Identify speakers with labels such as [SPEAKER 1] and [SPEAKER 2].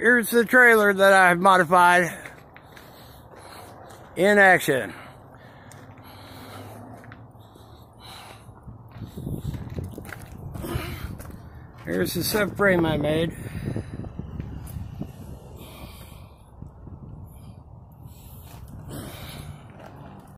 [SPEAKER 1] here's the trailer that I've modified in action. Here's the subframe I made.